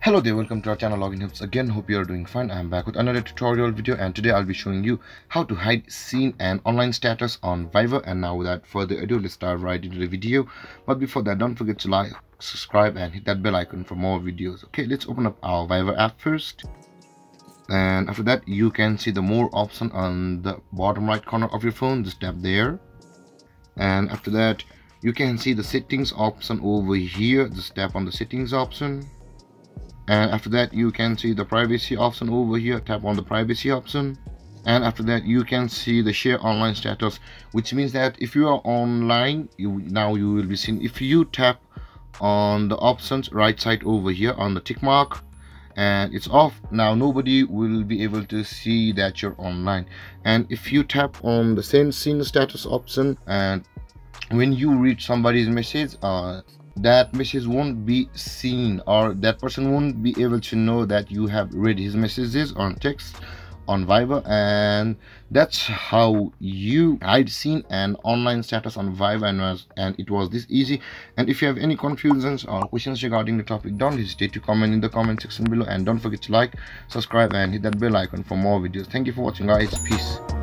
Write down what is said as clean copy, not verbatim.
Hello there, welcome to our channel Login Helps again. Hope you are doing fine. I am back with another tutorial video, and today I'll be showing you how to hide seen and online status on Viber. And now without further ado, let's dive right into the video. But before that, don't forget to like, subscribe and hit that bell icon for more videos. Okay, let's open up our Viber app first. And after that, you can see the more option on the bottom right corner of your phone. Just tap there. And after that, you can see the settings option over here. Just tap on the settings option. And after that, you can see the privacy option over here. Tap on the privacy option. And after that, you can see the share online status, which means that if you are online, you will be seen. If you tap on the options right side over here on the tick mark and it's off, now nobody will be able to see that you're online. And if you tap on the send seen status option, and when you read somebody's message, that message won't be seen, or that person won't be able to know that you have read his messages on text on Viber. And that's how you hide seen and online status on Viber, and it was this easy. And if you have any confusions or questions regarding the topic, don't hesitate to comment in the comment section below, and don't forget to like, subscribe and hit that bell icon for more videos. Thank you for watching, guys. Peace.